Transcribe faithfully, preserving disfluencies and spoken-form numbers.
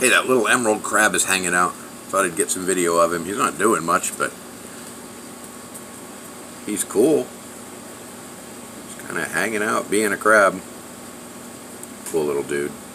Hey, that little emerald crab is hanging out. Thought I'd get some video of him. He's not doing much, but he's cool. He's kind of hanging out, being a crab. Cool little dude.